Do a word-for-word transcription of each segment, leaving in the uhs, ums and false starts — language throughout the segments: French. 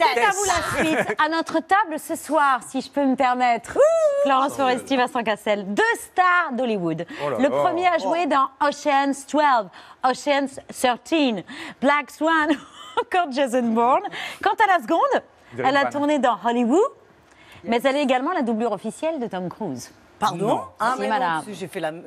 C'est à vous la suite. À notre table ce soir, si je peux me permettre, Florence Foresti, Vincent Cassel, deux stars d'Hollywood. Oh là Le là. premier a joué dans Ocean's douze, Ocean's treize, Black Swan, encore Jason Bourne. Quant à la seconde, elle a tourné dans Hollywood, mais elle est également la doublure officielle de Tom Cruise. Pardon Non. Ah, Si, mais madame. non, j'ai fait la... Le...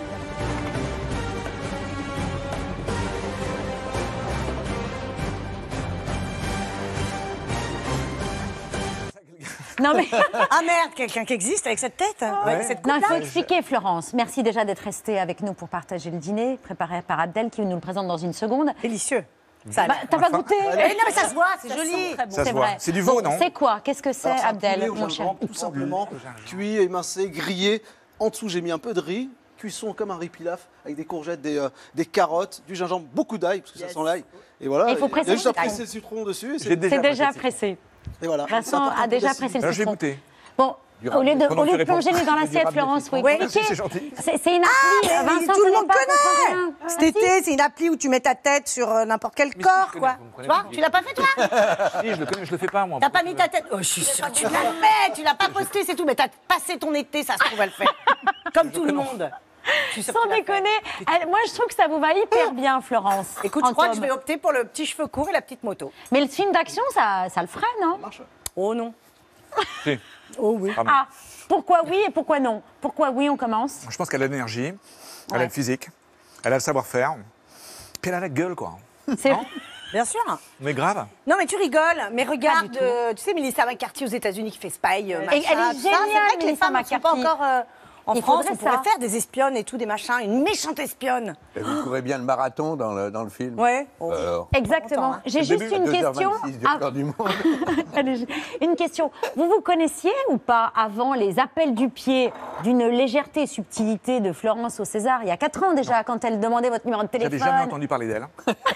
Non, mais... Ah merde, quelqu'un qui existe avec cette tête hein, avec cette Non, il faut coupe-là. expliquer, Florence. Merci déjà d'être restée avec nous pour partager le dîner, préparé par Abdel, qui nous le présente dans une seconde. Délicieux. Ça a Bah, l'air. T'as pas goûté Eh non, mais ça se voit, c'est joli. Très bon. Ça se C'est voit. vrai. C'est du veau, Donc, non? C'est quoi? Qu'est-ce que c'est, Alors, c'est un Abdel, poulet au mon cher? gingembre, tout simplement. Cuit, émincé, grillé. En dessous, j'ai mis un peu de riz. Cuisson comme un riz pilaf, avec des courgettes, des, euh, des carottes, du gingembre, beaucoup d'ail, parce que ça sent l'ail. Et voilà. Et il faut y a presser juste le à presser citron. le citron dessus. et J'ai c'est- déjà C'est déjà pressé. pressé. Et voilà. Vincent Ça apporte un a peu déjà d'acide. pressé le Alors, je vais citron. goûter. Bon, Du au lieu de, ramener. au lieu de Pendant que tu plonger dans réponds, l'assiette, du Florence, faut ramener. expliquer. C'est gentil. C'est c'est une appli, Ah, mais Vincent tout le connaît monde pas, connaît. comprend rien. Ah, Cet si. été, c'est une appli où tu mets ta tête sur euh, n'importe quel Mais si, corps, je quoi. connais, vous me Tu vois, connaissez. tu l'as pas fait, toi Si, je le connais, je le fais pas, moi. T'as pas mis ta tête. Oh, je suis sûre que tu l'as fait. Tu l'as pas posté, c'est tout. Mais t'as passé ton été, ça se trouve à le faire. Comme tout le monde. Je suis sûre que Sans tu l'as fait. déconner, elle- moi je trouve que ça vous va hyper bien, Florence. Écoute, en je crois que tome. je vais opter pour le petit cheveu court et la petite moto. Mais le film d'action, ça, ça le ferait, non? Oh non. Si. Oh oui. Pardon. Ah, pourquoi oui et pourquoi non? Pourquoi oui, on commence? Je pense qu'elle a l'énergie, elle a Ouais. le physique, elle a le savoir-faire, puis elle a la gueule, quoi. C'est Bien sûr. Mais grave. Non, mais tu rigoles. Mais regarde, du tout. euh, tu sais, Melissa McCarthy aux États-Unis qui fait Spy. euh, Et machin, elle est tout ça. géniale, C'est vrai que les Melissa femmes ne sont pas McCarthy. encore. euh, en Il France, faudrait on pourrait ça. faire des espionnes et tout, des machins. Une méchante espionne. Et vous courez bien le marathon dans le, dans le film. Ouais. Oh. Alors, exactement. Content, hein. J'ai le juste début, une à deux heures question. vingt-six de Ah, Fleur du Monde. allez, une question. Vous vous connaissiez ou pas avant les appels du pied d'une légèreté et subtilité de Florence au César il y a quatre ans déjà, quand elle demandait votre numéro de J'avais téléphone? jamais entendu parler d'elle.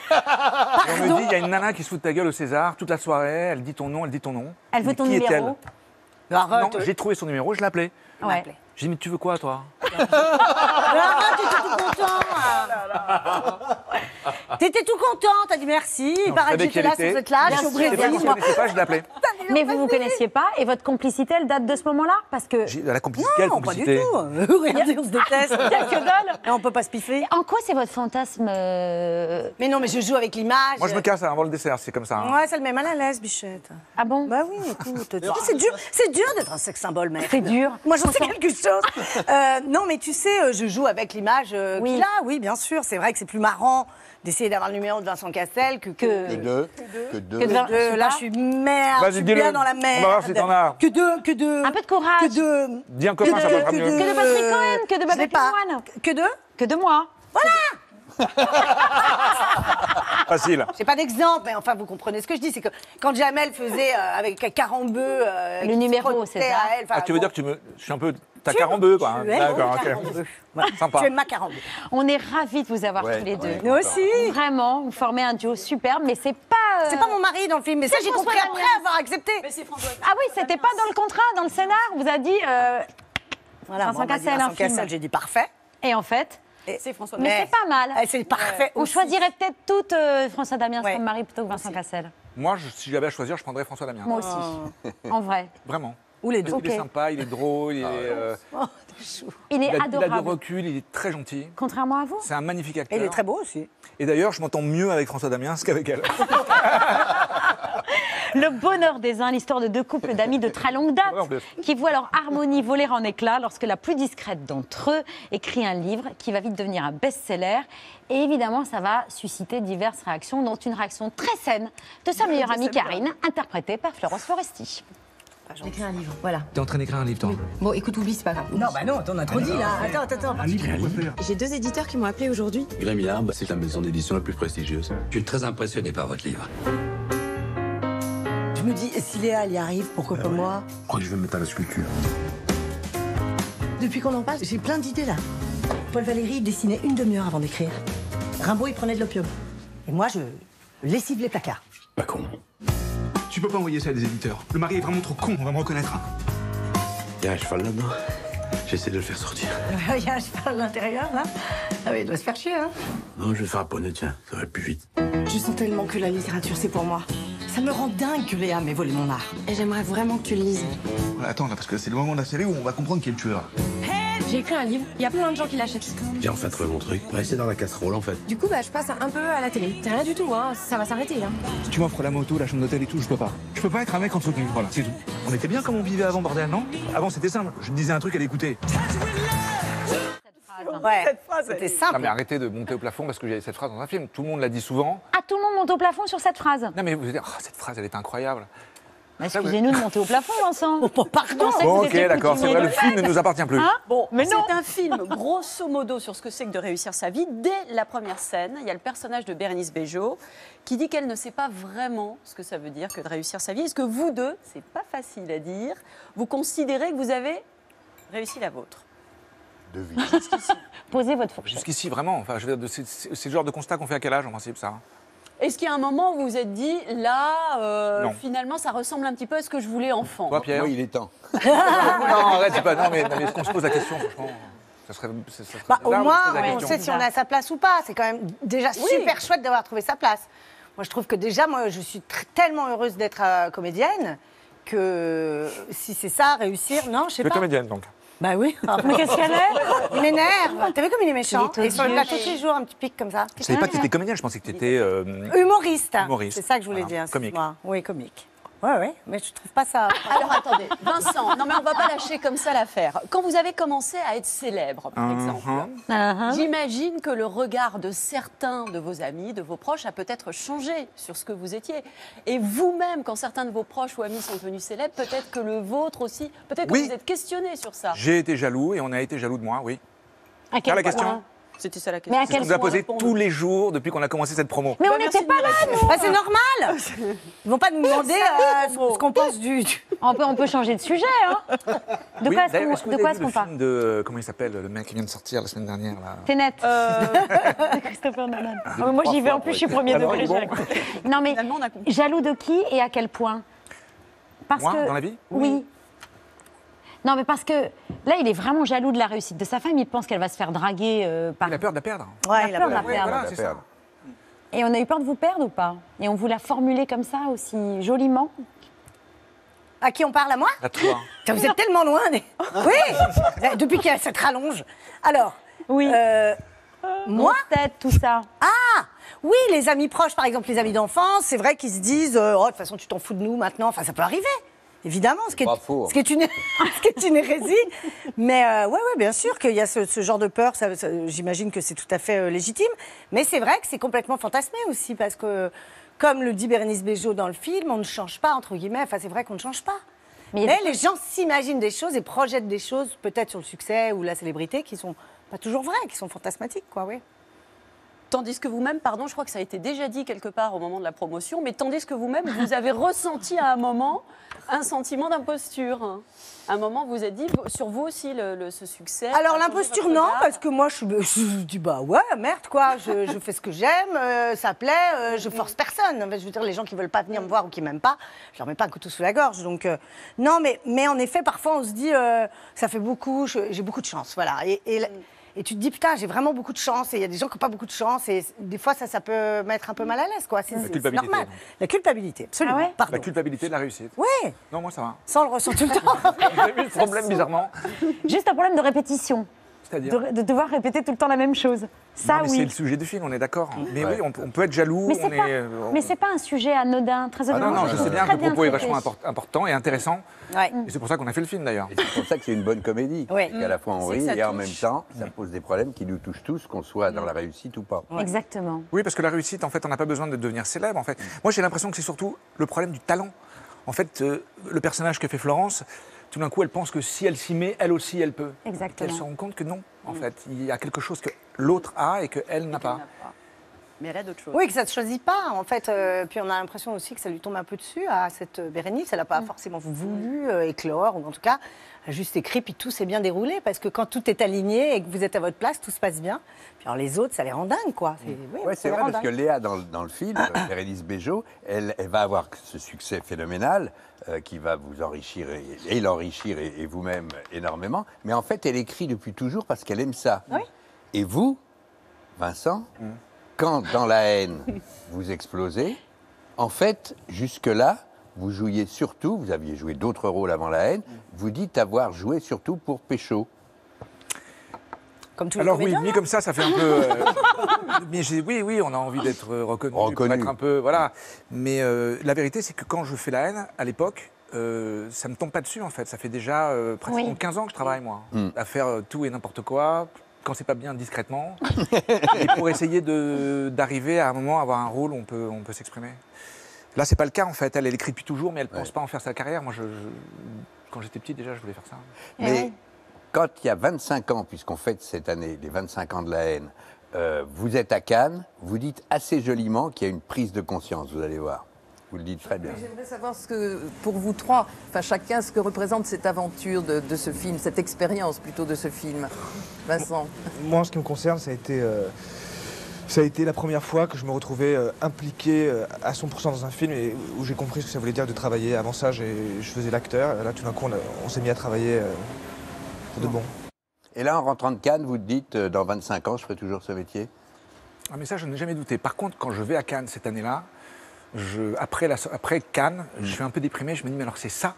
Et on me dit, il y a une nana qui se fout de ta gueule au César toute la soirée, elle dit ton nom, elle dit ton nom. Elle veut Mais ton qui numéro. est-elle? Arrête. Non, j'ai trouvé son numéro, je l'ai appelé. Ouais. J'ai dit, mais tu veux quoi, toi? Arrête, t'étais tout content. T'étais tout content, t'as dit merci. Il Non, paraît je que savais j'étais qui là elle sur était. cette là, je Bien suis au sûr, C'est Brésil. pas qu'on se moi. connaissait pas, je l'ai appelé. Mais vous vous connaissiez pas et votre complicité, elle date de ce moment-là? Parce que. J'ai- La complicité, quelle Non, pas du complicité? tout. Regardez, on se déteste. Il y a que dalle. Et on peut pas se piffer. En quoi c'est votre fantasme euh, Mais non, mais je joue avec l'image. Moi, je me casse avant le dessert, c'est comme ça. hein. Ouais, ça le met mal à l'aise, bichette. Ah bon? Bah oui, écoute. tu sais, c'est dur, c'est dur d'être un sex symbole, mec. C'est dur. Moi, j'en sais quelque chose. Euh, non, mais tu sais, euh, je joue avec l'image euh, Oui. qu'il a. Oui, bien sûr. C'est vrai que c'est plus marrant d'essayer d'avoir le numéro de Vincent Cassel que... Que- Que deux. Que deux. Que de- de- là, je suis merde. Vas-y, je suis dis-le. bien dans la On merde. va voir si t'en as. Que de... Que de... Un peu de courage. Que de... Dis un copain, ça passera que mieux. de- Que de Patrick Cohen, que de Je l'ai Babette pas. Lemoine. Que de... Que de moi. Facile. J'ai pas d'exemple, mais enfin, vous comprenez ce que je dis. C'est que quand Jamel faisait euh, avec Carambeu... euh, Le qui se numéro, frottait c'est ça. à elle, enfin, Ah, tu veux bon. dire que tu me... je suis un peu... T'as Tu es- carambeu, quoi. hein. tu es D'accord, mon ok. Carambeu. Voilà. Sympa. Tu es ma Carambeu. On est ravis de vous avoir Ouais, tous les deux. ouais. Nous aussi. Vraiment, vous formez un duo superbe, mais c'est pas. euh, C'est pas mon mari dans le film, mais ça c'est j'ai François compris Damiens. après avoir accepté. Ah oui, c'était pas dans le contrat, dans le scénar. On vous a dit. euh, Voilà, Vincent bon, on m'a dit Cassel, Vincent un film. Cassel, j'ai dit parfait. Et en fait, C'est François mais c'est pas mal. C'est parfait. Vous aussi. choisirez peut-être toutes euh, François Damiens Ouais. comme mari plutôt que Vincent Cassel. Moi, je- si j'avais à choisir, je prendrais François Damiens. Moi aussi. En vrai. Vraiment. Ou les deux. Parce qu'il est Ok. sympa, il est drôle, il, est, euh, Oh, t'es chou. Il est il, a, il a du adorable. recul, il est très gentil. Contrairement à vous. C'est un magnifique Et acteur. il est très beau aussi. Et d'ailleurs, je m'entends mieux avec François Damiens qu'avec elle. Le bonheur des uns, l'histoire de deux couples d'amis de très longue Ouais, en date plus. qui voient leur harmonie voler en éclats lorsque la plus discrète d'entre eux écrit un livre qui va vite devenir un best-seller. Et évidemment, ça va susciter diverses réactions, dont une réaction très saine de sa meilleure amie Karine, interprétée par Florence Foresti. J'ai écrit un livre, voilà. T'es en train d'écrire un livre, toi? Bon, écoute, oublie, c'est pas grave. Non, bah non, t'en as trop dit là. Attends, attends, attends. J'ai deux éditeurs qui m'ont appelé aujourd'hui. Grémillard, bah, c'est la maison d'édition la plus prestigieuse. Je suis très impressionné par votre livre. Je me dis, et si Léa elle y arrive, pourquoi pas moi? Je crois que je vais me mettre à la sculpture. Depuis qu'on en parle, j'ai plein d'idées là. Paul Valéry il dessinait une demi-heure avant d'écrire. Rimbaud il prenait de l'opium. Et moi je lessive les placards. Pas con. Tu peux pas envoyer ça à des éditeurs. Le mari est vraiment trop con, on va me reconnaître. Il y a un cheval là-dedans. J'essaie de le faire sortir. Il y a un cheval à l'intérieur là. Ah oui, il doit se faire chier hein. Non, je vais faire un poney, tiens, ça va plus vite. Je sens tellement que la littérature, c'est pour moi. Ça me rend dingue que Léa m'ait volé mon art. Et j'aimerais vraiment que tu le lises. Ouais, attends, là, parce que c'est le moment de la série où on va comprendre qui est le tueur. J'ai écrit un livre, il y a plein de gens qui l'achètent. J'ai enfin trouvé mon truc. Restez dans la casserole en fait. Du coup, bah, je passe un peu à la télé. C'est rien du tout, hein. Ça va s'arrêter, hein. Si tu m'offres la moto, la chambre d'hôtel et tout, je peux pas. Je peux pas être un mec entretenu, voilà, c'est tout. On était bien comme on vivait avant, bordel, non? Avant, c'était simple. Je te disais un truc, elle écoutait. Ouais, c'était Non simple. mais arrêtez de monter au plafond parce que j'ai cette phrase dans un film. Tout le monde l'a dit souvent. Ah, tout le monde monte au plafond sur cette phrase. Non mais vous allez dire, oh, cette phrase, elle est incroyable. Bah, excusez-nous de monter au plafond, Vincent. Pardon. Bon, ok, d'accord, c'est vrai, le film ne nous appartient plus. Hein Bon, Mais non. c'est un film, grosso modo, sur ce que c'est que de réussir sa vie. Dès la première scène, il y a le personnage de Bérénice Bejo qui dit qu'elle ne sait pas vraiment ce que ça veut dire que de réussir sa vie. Est-ce que vous deux, c'est pas facile à dire, vous considérez que vous avez réussi la vôtre? De vie. Posez votre fourchette. Jusqu'ici, vraiment. Enfin, je veux dire, c'est c'est le genre de constat qu'on fait à quel âge, en principe, ça? Est-ce qu'il y a un moment où vous vous êtes dit, là, euh, Non. finalement, ça ressemble un petit peu à ce que je voulais enfant? Toi, Pierre? Oui, il est temps. Non, arrête, dis pas. Non, mais, non, mais est-ce qu'on se pose la question, franchement? Ça serait, ça serait Bah, au bizarre de se moins, poser la on question. sait si on a sa place ou pas. C'est quand même déjà super chouette d'avoir trouvé sa place. Moi, je trouve que déjà, moi, je suis tr- tellement heureuse d'être euh, comédienne que si c'est ça, réussir, non, je sais Tu es pas. comédienne, donc. Bah oui. Mais qu'est-ce qu'elle est? Il m'énerve. T'as vu comme il est méchant? Il est Et sur le odieux. plateau, tous les jours, un petit pic comme ça. Je savais pas que tu étais comédienne, je pensais que tu étais. euh, Humoriste. Humoriste. C'est ça que je voulais Voilà. dire. Comique. excuse-moi. Oui, comique. Ouais, ouais, mais je trouve pas ça. Alors attendez, Vincent, non mais on va pas lâcher comme ça l'affaire. Quand vous avez commencé à être célèbre, par exemple, Uh-huh. j'imagine que le regard de certains de vos amis, de vos proches, a peut-être changé sur ce que vous étiez. Et vous-même, quand certains de vos proches ou amis sont devenus célèbres, peut-être que le vôtre aussi, peut-être que Oui. vous êtes questionné sur ça. J'ai été jaloux et on a été jaloux de moi, oui. À Quelle quel la point question? C'était ça la Mais question. à C'est ce quel qu'on nous a point posé répondre tous les jours depuis qu'on a commencé cette promo. Mais on Bah, merci n'était pas de me là, répondre. nous. Bah, c'est normal. Ils vont pas nous demander euh, ce ce qu'on pense du. du- On peut, on peut changer de sujet, hein. De Oui, quoi est-ce d'ailleurs, qu'on est-ce que vous de avez quoi vu est-ce le qu'on parle? film de euh, comment il s'appelle, le mec qui vient de sortir la semaine dernière là. Ténet. De Christopher Nolan. Ah, mais moi, j'y vais, en plus, je suis premier Alors, degré. bon. j'ai raconté. Non, mais Finalement, on a compris. jaloux de qui et à quel point? Parce Moi, que dans la vie? Oui. Non, mais parce que là, il est vraiment jaloux de la réussite de sa femme. Il pense qu'elle va se faire draguer euh, par. Il a peur de la perdre. Ouais, il a peur peur. de la perdre. voilà, La c'est ça. perdre. Et on a eu peur de vous perdre ou pas? Et on vous l'a formulé comme ça, aussi joliment? À qui on parle, à moi? À toi. Putain, vous êtes tellement loin. des- Oui. Depuis qu'il y a cette rallonge. Alors. Oui. euh, moi. Grosse tête, tout ça. Ah oui, les amis proches, par exemple, les amis d'enfance, c'est vrai qu'ils se disent euh, oh, de toute façon, tu t'en fous de nous maintenant. Enfin, ça peut arriver, évidemment, ce qui est, pas faux. ce qui est, une, ce qui est une hérésie. Mais euh, ouais, ouais, bien sûr qu'il y a ce, ce genre de peur. Ça, ça, j'imagine que c'est tout à fait euh, légitime. Mais c'est vrai que c'est complètement fantasmé aussi, parce que, comme le dit Bérénice Bejo dans le film, on ne change pas, entre guillemets. Enfin, c'est vrai qu'on ne change pas. Mais Mais les gens s'imaginent des choses et projettent des choses, peut-être sur le succès ou la célébrité, qui sont pas toujours vraies, qui sont fantasmatiques, quoi, oui. Tandis que vous-même, pardon, je crois que ça a été déjà dit quelque part au moment de la promotion, mais tandis que vous-même, vous avez ressenti à un moment un sentiment d'imposture. À un moment, vous vous êtes dit, sur vous aussi, le, le- ce succès. Alors a changé l'imposture, votre non, regard. parce que moi, je, suis- je, dis, bah ouais, merde, quoi, je, je fais ce que j'aime, euh, ça plaît, euh, je force personne. En fait, je veux dire, les gens qui veulent pas venir me voir ou qui m'aiment pas, je leur mets pas un couteau sous la gorge. Donc, euh, non, mais, mais en effet, parfois, on se dit, euh, ça fait beaucoup, je- j'ai beaucoup de chance, voilà. Et, et, et tu te dis, putain, j'ai vraiment beaucoup de chance, et il y a des gens qui n'ont pas beaucoup de chance, et des fois, ça, ça peut mettre un peu mal à l'aise, quoi. C'est c'est- c'est culpabilité, normal. donc. La culpabilité, absolument. Ah ouais Pardon. La culpabilité de la réussite. Oui, Non, moi ça va. ça, on le ressent tout le temps. Vous avez vu le problème bizarrement? Juste un problème de répétition. C'est-à-dire. De, de devoir répéter tout le temps la même chose. Ça, Non, mais oui. c'est le sujet du film, on est d'accord. Mais Ouais. oui, on, on peut être jaloux. Mais c'est on pas, est, euh, mais c'est pas un sujet anodin, très Ah non, honnêtement. non, je trouve sais bien que très le propos est traité. vachement import- important et intéressant. Ouais. Et c'est pour ça qu'on a fait le film d'ailleurs. Et c'est pour ça que c'est une bonne comédie. Oui. Parce qu'à la fois on C'est rit que ça et en touche. même temps, ça pose des problèmes qui nous touchent tous, qu'on soit dans la réussite ou pas. Exactement. Oui, parce que la réussite, en fait, on n'a pas besoin de devenir célèbre. En fait, moi, j'ai l'impression que c'est surtout le problème du talent. En fait, euh, le personnage que fait Florence, tout d'un coup, elle pense que si elle s'y met, elle aussi, elle peut. Exactement. Elle se rend compte que non. En fait, il y a quelque chose que l'autre a et qu'elle n'a pas. Mais elle a d'autres choses. Oui, que ça ne se choisit pas, en fait. Euh, puis on a l'impression aussi que ça lui tombe un peu dessus à cette euh, Bérénice. Elle n'a pas forcément voulu euh, éclore, ou en tout cas, elle a juste écrit, puis tout s'est bien déroulé. Parce que quand tout est aligné et que vous êtes à votre place, tout se passe bien. Puis alors les autres, ça les rend dingues, quoi. C'est, oui, Ouais, ça c'est les vrai, rend parce que dingues. Léa, dans, le- dans le film, euh, Bérénice Bejo, elle, elle va avoir ce succès phénoménal euh, qui va vous enrichir et, et l'enrichir et, et vous-même énormément. Mais en fait, elle écrit depuis toujours parce qu'elle aime ça. Oui. Et vous, Vincent, quand dans la haine, vous explosez, En fait, jusque-là, vous jouiez surtout, vous aviez joué d'autres rôles avant La haine, vous dites avoir joué surtout pour Pécho. Comme tous les Alors oui, comédiens, mis comme ça, ça fait un peu. euh, mais j'ai- oui, oui, on a envie d'être reconnu, Reconnu. pour être un peu, voilà. Mais euh, la vérité, c'est que quand je fais La haine, à l'époque, euh, ça me tombe pas dessus en fait. Ça fait déjà euh, pratiquement Oui. quinze ans que je travaille moi, Mm. à faire euh, tout et n'importe quoi. Quand c'est pas bien, discrètement, et pour essayer de- d'arriver à un moment à avoir un rôle où on peut, on peut s'exprimer. Là, c'est pas le cas en fait. Elle, elle écrit depuis toujours, mais elle pense Ouais. pas en faire sa carrière. Moi, je, je- quand j'étais petit, déjà, je voulais faire ça. Mais ouais. quand il y a vingt-cinq ans, puisqu'on fête cette année les vingt-cinq ans de La haine, euh, vous êtes à Cannes, vous dites assez joliment qu'il y a une prise de conscience, vous allez voir. Vous le dites très bien. J'aimerais savoir ce que, pour vous trois, enfin chacun, ce que représente cette aventure de, de ce film, cette expérience plutôt de ce film. Vincent. Moi, en ce qui me concerne, ça a été, euh, ça a été la première fois que je me retrouvais euh, impliqué euh, à cent pour cent dans un film et où j'ai compris ce que ça voulait dire de travailler. Avant ça, j'ai- je faisais l'acteur. Là, tout d'un coup, on, a- on s'est mis à travailler euh, pour de bon. Et là, en rentrant de Cannes, vous dites, euh, dans vingt-cinq ans, je ferai toujours ce métier. Ah, mais ça, je n'ai jamais douté. Par contre, quand je vais à Cannes cette année-là, je, après, la, après Cannes, je suis un peu déprimé. Je me dis, mais alors c'est ça?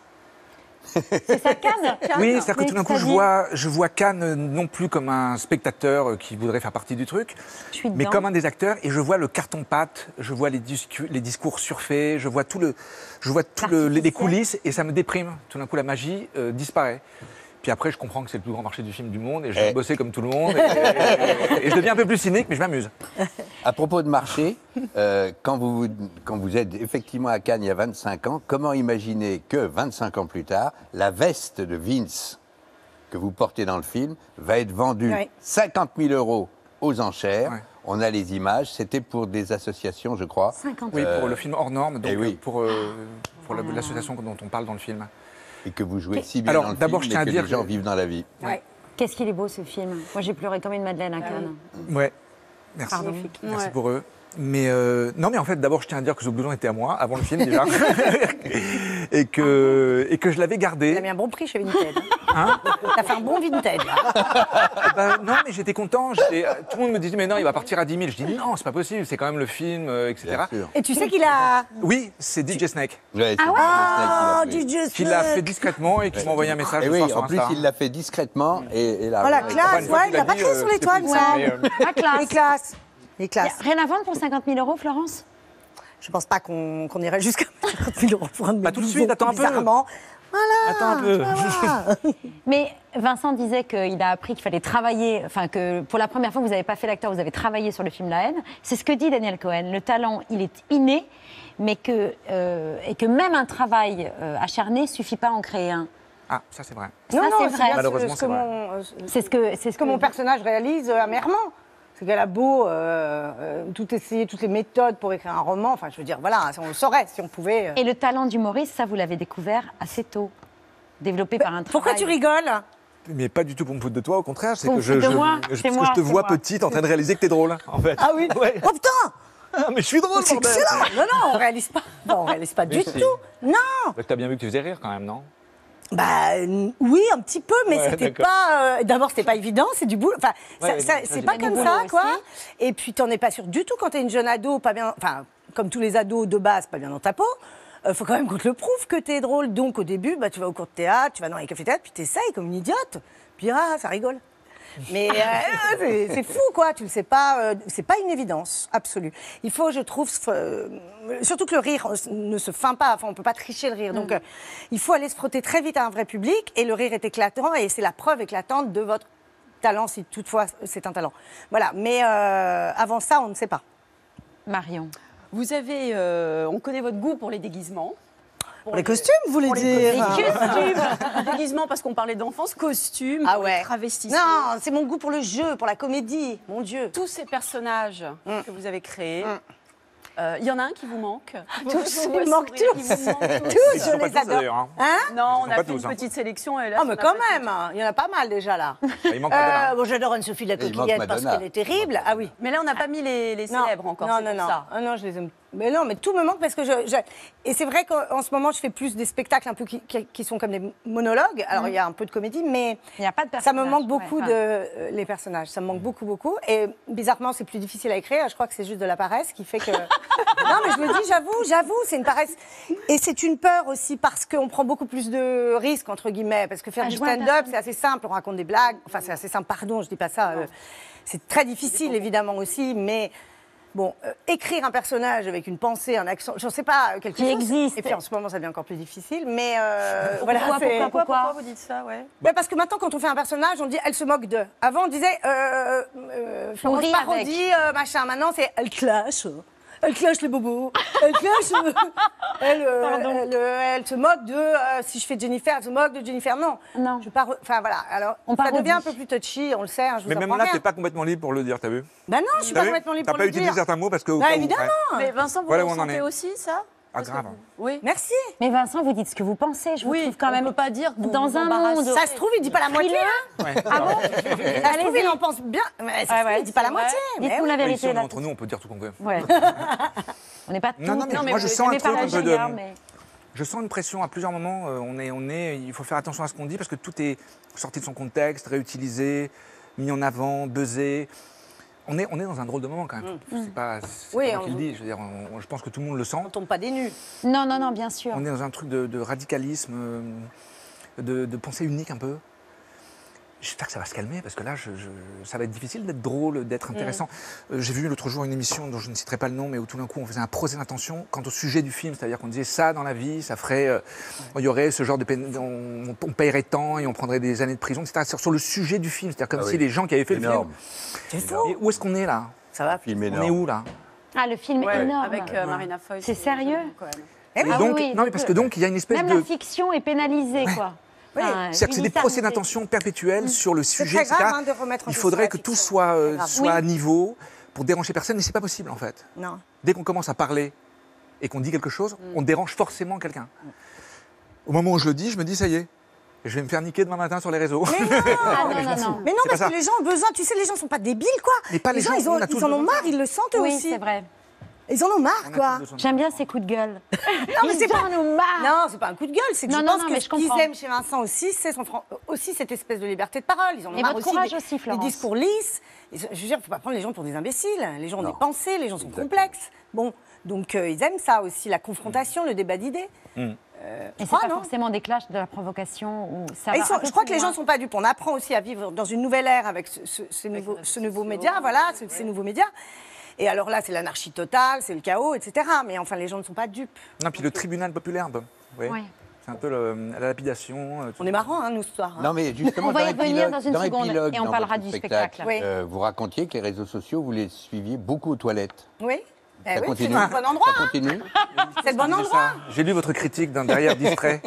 C'est ça, Cannes. Oui, c'est-à-dire que Mais tout d'un coup, je c'est-à-dire vois, je vois Cannes non plus comme un spectateur qui voudrait faire partie du truc, Je suis mais dedans. comme un des acteurs. Et je vois le carton-pâte, je vois les, discu- les discours surfaits, je vois tout le, je vois tout le- les, les coulisses, et ça me déprime. Tout d'un coup, la magie euh, disparaît. Puis après, je comprends que c'est le plus grand marché du film du monde, et je vais Eh. bosser comme tout le monde, et, et- et je deviens un peu plus cynique, mais je m'amuse. À propos de marché, euh, quand, vous, quand vous êtes effectivement à Cannes il y a vingt-cinq ans, comment imaginer que vingt-cinq ans plus tard, la veste de Vince que vous portez dans le film va être vendue Ouais. cinquante mille euros aux enchères? Ouais. On a les images, c'était pour des associations, je crois. cinquante Oui, pour Euh, le film hors norme, donc eh oui. pour, euh, pour la- l'association dont on parle dans le film. Et que vous jouez si bien Alors, dans le d'abord, film je tiens et à que dire les gens que- vivent dans la vie. Ouais. Qu'est-ce qu'il est beau ce film. Moi j'ai pleuré comme une madeleine à Cannes. Ouais, merci. Pardon. Merci Ouais. pour eux. Mais euh, non, mais en fait, d'abord, je tiens à dire que ce blouson était à moi, avant le film déjà. et, que, et que je l'avais T'as gardé. mis un bon prix chez Vinted. Hein T'as fait un bon Vinted, là. Bah, non, mais j'étais content. j'étais- Tout le monde me disait, mais non, il va partir à dix mille. Je dis, non, c'est pas possible, c'est quand même le film, euh, et cetera. Bien sûr. Et tu sais qu'il a... Oui, c'est D J Snake Ouais, c'est Ah ouais Ah, Disney qui l'a fait. D J qui l'a fait Snake. discrètement et qui m'a envoyé un message Et le oui, soir sur en plus, Insta. il l'a fait discrètement et, et la Oh la Enfin, classe, une fois ouais, qu'il il a a pas dit, créé euh, sur c'était l'étoile, plus- ça. mais, euh, La classe. Les classes. Les Y a classes. rien à vendre pour cinquante mille euros, Florence? Je pense pas qu'on qu'on irait jusqu'à cinquante mille euros pour un de mes Pas tout de blousons, suite, attends un peu. bizarrement. Voilà. Attends un peu. voilà. Mais Vincent disait qu'il a appris qu'il fallait travailler, enfin que pour la première fois, vous n'avez pas fait l'acteur, vous avez travaillé sur le film La haine. C'est ce que dit Daniel Cohen. Le talent, il est inné, mais que, euh, et que même un travail euh, acharné ne suffit pas à en créer un. Ah, ça c'est vrai. Non, Ça, non, c'est c'est vrai. bien Malheureusement, ce que c'est vrai. mon, euh, C'est ce que, c'est ce que mon personnage réalise euh, amèrement. C'est qu'elle a beau euh, euh, tout essayer, toutes les méthodes pour écrire un roman. Enfin, je veux dire, voilà, on le saurait si on pouvait. euh. Et le talent d'humoriste, ça, vous l'avez découvert assez tôt, développé par un travail. Pourquoi tu rigoles? Mais pas du tout pour me foutre de toi, au contraire. C'est Pour que me je, foutre de je- moi, je- c'est parce moi, que je te c'est vois moi. petite en train de réaliser que t'es drôle, en fait. Ah oui. Ouais. Oh putain, Ah, mais je suis drôle, c'est bordel. excellent. Non, non, on réalise pas. Non, on réalise pas du Mais si. tout. Non. Bah, T'as bien vu que tu faisais rire quand même, non? Bah euh, oui, un petit peu, mais Ouais, c'était d'accord. pas. euh, D'abord, c'était pas évident, c'est du boulot. Enfin, ça- Ouais, ça- vas-y. c'est pas Il y a comme du ça, boulot quoi. aussi. Et puis, t'en es pas sûr du tout quand t'es une jeune ado, pas bien. Enfin, comme tous les ados de base, pas bien dans ta peau. Euh, faut quand même qu'on te le prouve que t'es drôle. Donc, au début, bah, tu vas au cours de théâtre, tu vas dans les cafés-théâtres, puis t'essayes comme une idiote. Puis ah, ça rigole. Mais euh, c'est c'est fou, quoi. Tu le sais pas. euh, c'est pas une évidence absolue. Il faut, je trouve, euh, surtout que le rire ne se feint pas. Enfin, on peut pas tricher le rire. Donc, euh, il faut aller se frotter très vite à un vrai public. Et le rire est éclatant. Et c'est la preuve éclatante de votre talent, si toutefois c'est un talent. Voilà. Mais euh, avant ça, on ne sait pas. Marion. Vous avez, euh, on connaît votre goût pour les déguisements. Pour les costumes, vous voulez Pour les dire costumes. Déguisements parce qu'on parlait d'enfance, costumes, Ah pour les ouais. travestissements. Non, c'est mon goût pour le jeu, pour la comédie. Mon Dieu. Tous ces personnages Mm. que vous avez créés, Mm. euh, il y en a un qui vous manque. Tous, Je vous vois ils manquent sourire, tous. qui vous manquent tous. Tous, Ils je sont pas les tous, adore. d'ailleurs, hein. Hein Non, on sont a pas fait tous, une hein. petite sélection. Et là, Oh, on mais a quand pas même, il y en a pas mal déjà là. Il manque Euh, Madonna. bon, j'adore Anne-Sophie de la Et il manque Coquillette parce Madonna. qu'elle est terrible. Ah oui. fait. Mais là, on n'a pas mis les, les Non, célèbres encore. Non, c'est non, pour non. ça. Ah non, je les aime Mais non, mais tout me manque parce que je. je- Et c'est vrai qu'en ce moment, je fais plus des spectacles un peu qui, qui- qui sont comme des monologues. Alors, il y a un peu de comédie, mais Il n'y a pas de ça personnage. me manque beaucoup ouais, de enfin, euh, les personnages. Ça me manque beaucoup, beaucoup. Et bizarrement, c'est plus difficile à écrire. Je crois que c'est juste de la paresse qui fait que. Non, mais je me dis, j'avoue, j'avoue, c'est une paresse. Et c'est une peur aussi parce qu'on prend beaucoup plus de risques entre guillemets. Parce que faire Ah, du je vois la stand-up, personne. c'est assez simple. On raconte des blagues. Enfin, c'est assez simple. Pardon, je dis pas ça. euh, c'est très difficile, évidemment aussi, mais. Bon, euh, écrire un personnage avec une pensée, un accent, je ne sais pas, quelque Qui chose. existe. Et puis en ce moment, ça devient encore plus difficile, mais euh, voilà. Pourquoi, c'est- pourquoi, Pourquoi, vous dites ça, ouais Ben, parce que maintenant, quand on fait un personnage, on dit elle se moque de. Avant, on disait euh, euh, Florence rit parodie, euh, machin. Maintenant, c'est elle clash. Elle clash les bobos. Elle clash. euh, elle, euh, Pardon. elle, euh, elle se moque de. euh, si je fais Jennifer, elle se moque de Jennifer. Non. Non. Je veux pas. re- Enfin voilà. Alors, On ça parodie. devient un peu plus touchy, on le sait. hein, je vous Mais même apprends là, rien. t'es pas complètement libre pour le dire, t'as vu Ben non, je suis T'as pas vu complètement libre T'as pour pas le utilisé dire. certains mots parce que. au Bah, cas où, évidemment. ouais. Mais Vincent, vous Voilà le où on en ressentez est. aussi, ça Ah, grave. Oui. Merci. Mais Vincent, vous dites ce que vous pensez. Je vous Oui, trouve quand on même peut pas dire que vous dans vous un embarrassez. monde. Ça se trouve, il dit pas la moitié. hein. Ouais. Ah bon Ça se trouve, il en pense bien. Mais ça se Ouais, trouve, ouais, il dit pas la c'est vrai. moitié. mais Dites-nous oui. la Oui, vérité si on est là. entre nous, on peut dire tout qu'on veut. Ouais. On n'est pas tous. Non, non, mais Non, moi, je vous sens un aimez truc pas un la peu de- Gilliard, mais- Je sens une pression à plusieurs moments. euh, on est, on est, il faut faire attention à ce qu'on dit parce que tout est sorti de son contexte, réutilisé, mis en avant, buzzé. On est, on est dans un drôle de moment quand même. C'est pas, c'est Oui, pas moi on- qui le dis. Je, veux dire, on- je pense que tout le monde le sent. On tombe pas des nus. Non, non, non, bien sûr. On est dans un truc de, de radicalisme, euh, de, de pensée unique un peu. J'espère que ça va se calmer parce que là, je, je- ça va être difficile d'être drôle, d'être intéressant. Euh, J'ai vu l'autre jour une émission dont je ne citerai pas le nom, mais où tout d'un coup on faisait un procès d'intention quant au sujet du film, c'est-à-dire qu'on disait ça dans la vie, ça ferait, euh, il y aurait ce genre de peine, on, on payerait tant et on prendrait des années de prison, et cetera. Sur, sur le sujet du film, c'est-à-dire comme Ah si oui. les gens qui avaient fait Énorme. le film. Et où est-ce qu'on est là Ça va. Film On est énorme. où là Ah, le film Ouais, est énorme. avec euh, Marina Foïs. C'est sérieux Quand même. Eh oui. Et Ah donc, oui, oui, non, mais donc parce le- que donc il y a une espèce Même de. la fiction est pénalisée, quoi. Oui. Enfin, C'est-à-dire que c'est des l'unitarisé. procès d'intention perpétuels sur le C'est sujet, très grave et cetera. hein, de remettre en Il cause faudrait la que tout fiction. soit, euh, C'est grave. soit à niveau pour déranger personne, mais c'est pas possible en fait. Non. Dès qu'on commence à parler et qu'on dit quelque chose, on dérange forcément quelqu'un. Au moment où je le dis, je me dis ça y est, je vais me faire niquer demain matin sur les réseaux. Mais non. Ah, non, non, non. Mais non, C'est parce pas que ça. les gens ont besoin. Tu sais, les gens sont pas débiles, quoi. Mais pas les gens, ils, ont- on a tous ils en ont besoin. marre, ils le sentent eux Oui, aussi. c'est vrai. Ils en ont marre, On a quoi. tous besoin de- J'aime bien ces coups de gueule. Non, mais c'est Ils pas. en ont marre. Non, c'est pas un coup de gueule, c'est que Non, je non, pense non, que mais ce je qu'ils comprends. aiment chez Vincent aussi, c'est son fran- aussi cette espèce de liberté de parole. Ils en ont Et marre votre aussi courage des, aussi, des Florence. discours lisses. Et je je veux dire, il faut pas prendre les gens pour des imbéciles. Les gens ont Non. des pensées, les gens sont Exactement. complexes. Bon, donc euh, ils aiment ça aussi, la confrontation, le débat d'idées. Mm. Euh, Et c'est crois, pas non forcément des clashs, de la provocation ou ça Et va ils sont- un peu je crois plus que les loin. gens ne sont pas dupes. On apprend aussi à vivre dans une nouvelle ère avec ce, ce- ces nouveaux, ce nouveau média, voilà, ce- ces nouveaux médias. Et alors là, c'est l'anarchie totale, c'est le chaos, et cetera. Mais enfin, les gens ne sont pas dupes. Non, puis le tribunal populaire, un peu. Vous voyez Ouais. C'est un peu le- la lapidation. euh, tout On est marrant, hein, nous, ce soir. hein. Non, mais justement, On va y dans revenir l'épilogue- dans une dans seconde, l'épilogue et on dans parlera votre du spectacle, spectacle. Oui. euh, vous racontiez que les réseaux sociaux, vous les suiviez beaucoup aux toilettes. Oui. Eh Ça oui, c'est continue. le bon endroit. Ça continue. C'est le bon C'est endroit. ça. J'ai lu votre critique d'un derrière distrait.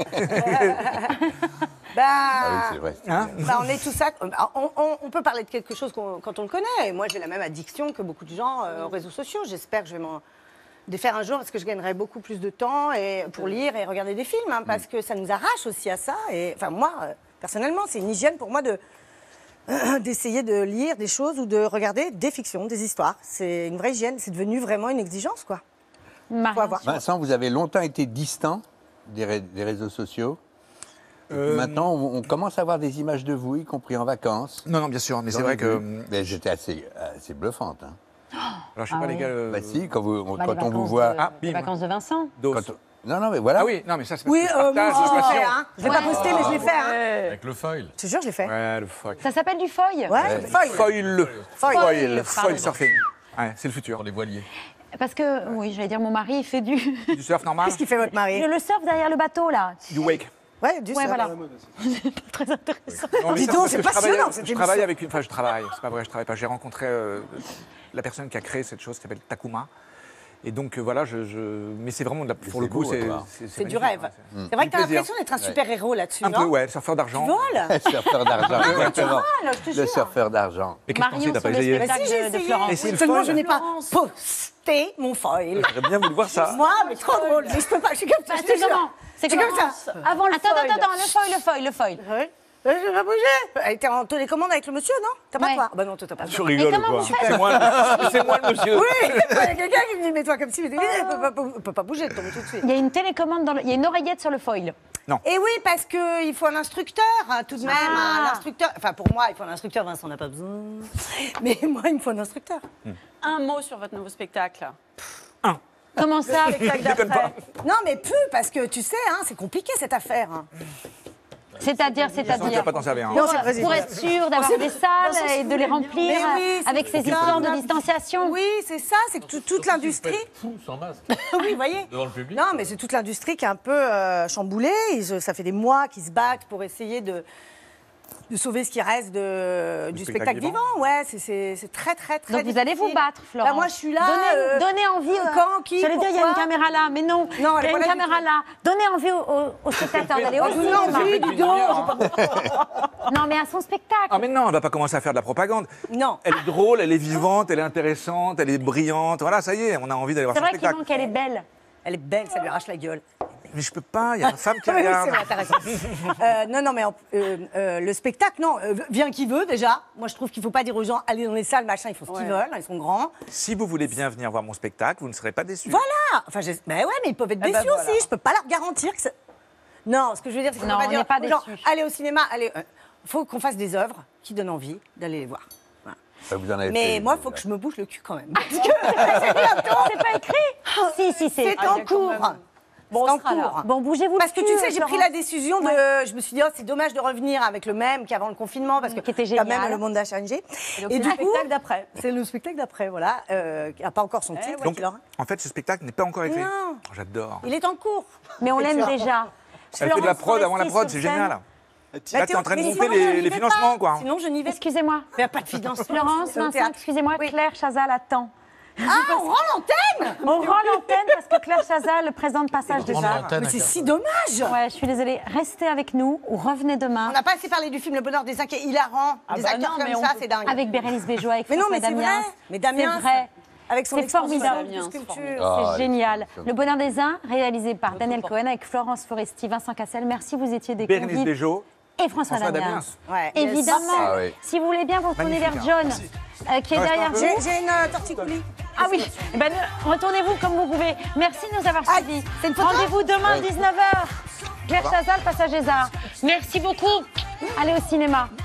Bah, Ah oui, c'est vrai. Hein bah, on est tout ça. On, on- on peut parler de quelque chose qu'on- quand on le connaît. Et moi, j'ai la même addiction que beaucoup de gens euh, aux réseaux sociaux. J'espère que je vais m'en défaire un jour parce que je gagnerai beaucoup plus de temps et, pour lire et regarder des films, hein, parce que ça nous arrache aussi à ça. Et enfin, moi, euh, personnellement, c'est une hygiène pour moi de d'essayer de lire des choses ou de regarder des fictions, des histoires. C'est une vraie hygiène. C'est devenu vraiment une exigence, quoi. Marion. Faut avoir. Vincent, vous avez longtemps été distant des, ré- des réseaux sociaux. Et puis Euh, maintenant, on, on commence à voir des images de vous, y compris en vacances. Non, non, bien sûr, mais c'est J'en vrai ai que. vu. Mais j'étais assez, assez bluffante. hein. Alors, je sais Ah pas oui. lesquels. euh, Bah si, quand, vous, on- Bah, quand les on vous vacances voit. de- Ah, les bim. vacances de Vincent. Dos. quand on- Non, non, mais voilà. Ah oui, non, mais ça, c'est parce Oui, que je euh, moi partage aussi, je ma l'ai passion. fait. Hein. Je l'ai pas posté, mais je l'ai fait. Hein. Avec le foil. Je te jure, je l'ai fait. Ouais, le foil. Ça s'appelle du foil. Ouais, foil. Foil. Foil. Foil. Foil Pardon. surfing. Ouais, c'est le futur. Pour les voiliers. Parce que, oui, j'allais dire, mon mari, il fait du. Du surf normal. Qu'est-ce qu'il fait, votre mari? Le surf derrière le bateau, là. Du wake. Ouais, du Ouais, surf. voilà. Très intéressant. Non, mais Dis ça, donc, parce c'est que je travaille- passionnant, cette Je travaille émission. avec une. Enfin, je travaille. C'est pas vrai, je travaille pas. J'ai rencontré euh, la personne qui a créé cette chose qui s'appelle Takuma. Et donc, euh, voilà, je. je- Mais c'est vraiment. de la- Pour le c'est coup, beau, c'est. quoi. C'est du magnifique, rêve. hein, c'est- C'est vrai que t'as Du plaisir. l'impression d'être un super-héros là-dessus, Un non peu, ouais, surfeur d'argent. Tu voles? Surfeur d'argent, exactement. Vole, je te Le jure. surfeur d'argent. Mais qu'est-ce que Marion t'as sur pas le essayé Bah spectacle si, j'ai de, de essayé. Florence. Essayez le Seulement, foil. je n'ai pas posté mon foil. J'aimerais bien vouloir ça. Moi, mais trop drôle. Mais je peux pas, je suis comme ça. Ah, je te c'est jure. comment C'est C'est comment comme ça. Avant le Attends, attends, attends, le foil, le foil, le foil. Ouais. Je vais pas bouger. Elle était en télécommande avec le monsieur, non? T'as pas Ouais. toi? Bah non, toi t'as pas. Tu rigoles comment ou quoi vous faites C'est moi, le- c'est moi le monsieur. Oui, il y a quelqu'un qui me dit, mais toi comme si, mais elle peut pas, peut pas bouger, elle tombe tout de suite. Il y a une télécommande, dans le- il y a une oreillette sur le foil. Et oui, parce qu'il faut un instructeur, hein, tout de même. Ah. Un instructeur. Enfin, pour moi, il faut un instructeur. Vincent n'a pas besoin. Mais moi, il me faut un instructeur. Un mot sur votre nouveau spectacle. Comment ça? Spectacle Déconne d'après. Non, mais plus, parce que tu sais, hein, c'est compliqué cette affaire. hein. C'est-à-dire, Tu vas c'est-à-dire. pas t'en servir. hein. Non, c'est le président. Pour être sûr d'avoir des salles et de les remplir Mais oui, c'est avec ces ça. histoires de distanciation. Oui, c'est ça, c'est que tout- toute l'industrie. Fou, sans masque, Oui, vous voyez. devant le public. Non, mais c'est toute l'industrie qui est un peu euh, chamboulée. Ils, euh, ça fait des mois qu'ils se battent pour essayer de, de sauver ce qui reste de, du spectacle, spectacle vivant. Ouais, c'est- c'est c'est très, très, très Donc vous allez vous difficile. battre, Florence. Bah, moi, je suis là. Donnez, euh, donnez envie. euh, quand, qui, J'allais dire, il y a une pourquoi caméra là, mais non. Non, elle il y est a pas une là du caméra tout. là. Donnez envie aux, aux- aux spectateurs d'aller au Oh, cinéma. non, envie, dis donc. Non, mais à son spectacle. Ah mais non, elle va pas commencer à faire de la propagande. Non. Elle est drôle, elle est vivante, elle est intéressante, elle est brillante. Voilà, ça y est, on a envie d'aller voir C'est son vrai qu'il spectacle. manque, elle est belle. Elle est belle, ça lui arrache la gueule. Mais je peux pas, il y a une femme qui Oui, oui, regarde. c'est vrai, t'as raison. Euh, non, non, mais en- euh, euh, le spectacle, non, euh, vient qui veut déjà. Moi, je trouve qu'il ne faut pas dire aux gens, allez dans les salles, machin, ils font ce qu'ils veulent, ils sont grands. Si vous voulez bien venir voir mon spectacle, vous ne serez pas déçus. Voilà. Enfin, j'ai- ben ouais, mais ils peuvent être Eh déçus ben voilà. aussi. Je peux pas leur garantir que ça... Non, ce que je veux dire, c'est qu'on Non, va on dire n'est pas aux gens, déçus. allez au cinéma, allez. Il faut qu'on fasse des œuvres qui donnent envie d'aller les voir. Voilà. Ça, vous en avez Mais fait, moi, il déjà. faut que je me bouge le cul quand même. C'est pas écrit. Si, si, c'est. C'est en cours. Bon, C'est on en sera là. cours. Bon, bougez-vous Parce que le tu cul, sais, j'ai pris Florence. la décision de. Je me suis dit, oh, c'est dommage de revenir avec le même qu'avant le confinement, parce que Qui était quand génial. même le monde a changé. Et donc, Et c'est du le coup, spectacle d'après. c'est le spectacle d'après, voilà, euh, qui n'a pas encore son titre. Donc, qu'il aura. en fait, ce spectacle n'est pas encore écrit. Non. Oh, J'adore. Il est en cours. Mais on l'aime déjà. Elle fait de la Florence prod avant la Foresti prod, sur c'est scène. génial. Bah, Là, tu es en train de mais monter sinon, je les, n'y les vais financements, pas. quoi. Sinon, je n'y vais pas. Excusez-moi. Il n'y a pas de financement. Florence, au Vincent, théâtre. excusez-moi, Oui. Claire Chazal attend. Ah, on rend l'antenne. On rend l'antenne parce que Claire Chazal présente Passage des Arts. Mais c'est si dommage. Ouais, je suis désolée. Restez avec nous ou revenez On demain n'a pas assez parlé du film Le Bonheur des uns qui est hilarant. Ah des bah acteurs non, mais comme on ça, peut- c'est dingue. avec Bérénice Bejo, avec Mais non, François mais c'est Damiens. vrai. Mais Damiens, C'est vrai. avec son C'est formidable. exposition de Damiens, sculpture. Ah, C'est allez, génial. c'est Le Bonheur des uns, réalisé par Daniel Cohen avec Florence Foresti, Vincent Cassel. Merci, vous étiez des Bérénice convives. Bejo. Et François, François Damiens. Damiens. Ouais. Évidemment. Ah oui. Si vous voulez bien, vous retournez vers Magnifique, hein. John, euh, qui est Ouais, derrière je vous. J'ai j'ai une euh, torticolis. Ah oui, eh ben, retournez-vous comme vous pouvez. Merci de nous avoir Ah, suivis. c'est une photo Rendez-vous demain, dix-neuf heures. Claire Chazal, Passage des Arts. Merci beaucoup. Allez au cinéma.